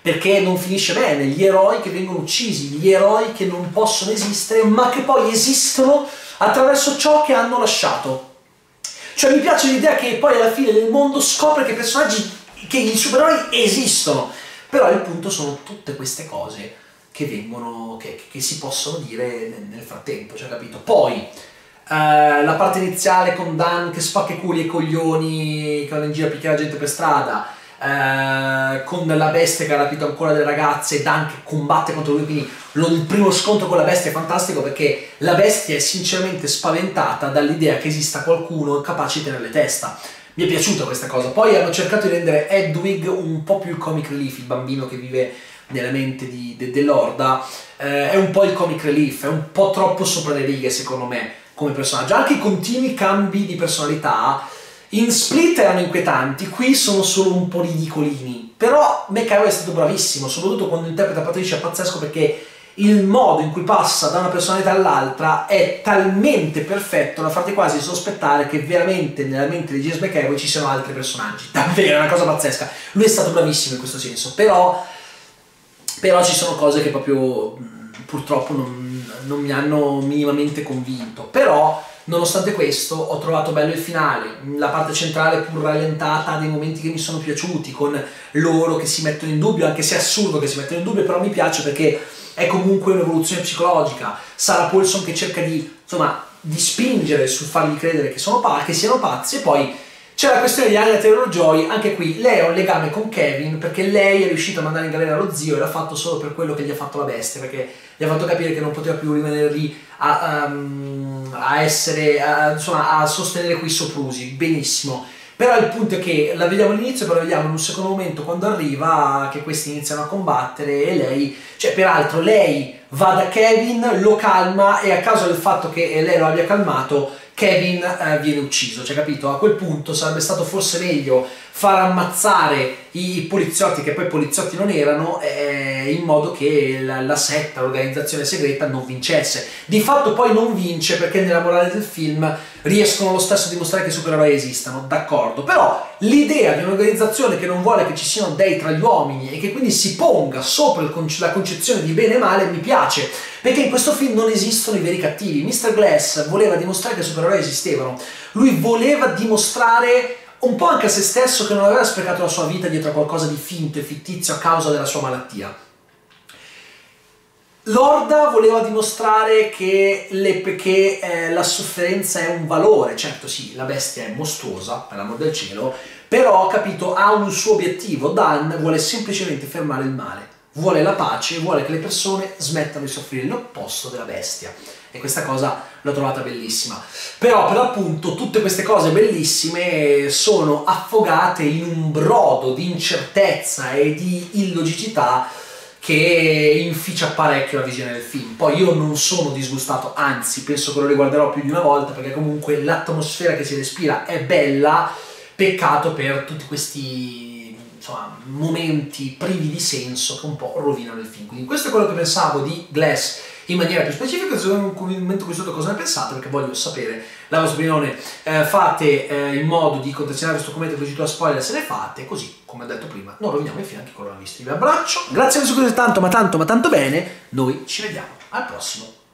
perché non finisce bene, gli eroi che vengono uccisi, gli eroi che non possono esistere, ma che poi esistono attraverso ciò che hanno lasciato. Cioè mi piace l'idea che poi alla fine del mondo scopre che i personaggi, che i supereroi esistono, però il punto sono tutte queste cose che vengono, che si possono dire nel frattempo, cioè capito? Poi la parte iniziale con Dan che spacca i culi e i coglioni, che vanno in giro a picchiare la gente per strada, con la bestia che ha rapito ancora delle ragazze, Dan che combatte contro lui, quindi il primo scontro con la bestia è fantastico perché la bestia è sinceramente spaventata dall'idea che esista qualcuno capace di tenerle testa. Mi è piaciuta questa cosa. Poi hanno cercato di rendere Hedwig un po' più il comic relief, il bambino che vive nella mente dell'Orda, è un po' il comic relief, è un po' troppo sopra le righe secondo me come personaggio. Anche i continui cambi di personalità in Split erano inquietanti, qui sono solo un po' ridicolini, però McAvoy è stato bravissimo, soprattutto quando interpreta Patricia, è pazzesco perché il modo in cui passa da una personalità all'altra è talmente perfetto da farti quasi sospettare che veramente nella mente di James McAvoy ci siano altri personaggi. Davvero, è una cosa pazzesca. Lui è stato bravissimo in questo senso, però ci sono cose che proprio purtroppo non mi hanno minimamente convinto. Però nonostante questo ho trovato bello il finale, la parte centrale pur rallentata ha dei momenti che mi sono piaciuti, con loro che si mettono in dubbio, anche se è assurdo che si mettano in dubbio, però mi piace perché è comunque un'evoluzione psicologica. Sarah Paulson che cerca di spingere sul fargli credere che siano pazzi, e poi c'è la questione di Anya Taylor-Joy. Anche qui lei ha un legame con Kevin perché lei è riuscita a mandare in galera lo zio e l'ha fatto solo per quello che gli ha fatto la bestia, perché gli ha fatto capire che non poteva più rimanere lì a sostenere quei soprusi. Benissimo. Però il punto è che la vediamo all'inizio, poi la vediamo in un secondo momento quando arriva, che questi iniziano a combattere e lei, cioè peraltro lei va da Kevin, lo calma e a causa del fatto che lei lo abbia calmato, Kevin viene ucciso, cioè capito? A quel punto sarebbe stato forse meglio far ammazzare i poliziotti, che poi poliziotti non erano, in modo che la setta, l'organizzazione segreta non vincesse. Di fatto poi non vince perché nella morale del film riescono lo stesso a dimostrare che i supereroi esistano, d'accordo, però l'idea di un'organizzazione che non vuole che ci siano dei tra gli uomini e che quindi si ponga sopra la concezione di bene e male mi piace, perché in questo film non esistono i veri cattivi. Mr. Glass voleva dimostrare che i supereroi esistevano, lui voleva dimostrare un po' anche a se stesso che non aveva sprecato la sua vita dietro a qualcosa di finto e fittizio a causa della sua malattia. L'Orda voleva dimostrare che la sofferenza è un valore. Certo sì, la bestia è mostruosa, per l'amor del cielo, però, capito, ha un suo obiettivo. Dan vuole semplicemente fermare il male, vuole la pace, vuole che le persone smettano di soffrire, l'opposto della bestia. E questa cosa l'ho trovata bellissima. Però per l'appunto tutte queste cose bellissime sono affogate in un brodo di incertezza e di illogicità che inficia parecchio la visione del film. Poi io non sono disgustato, anzi penso che lo riguarderò più di una volta, perché comunque l'atmosfera che si respira è bella, peccato per tutti questi momenti privi di senso che un po' rovinano il film. Quindi questo è quello che pensavo di Glass in maniera più specifica. Se un commento qui sotto cosa ne pensate, perché voglio sapere la vostra opinione. Fate in modo di condizionare questo commento così a spoiler se ne fate, così come ho detto prima non roviniamo il film anche con la vista. Vi abbraccio, grazie per aver seguito tanto ma tanto bene, noi ci vediamo al prossimo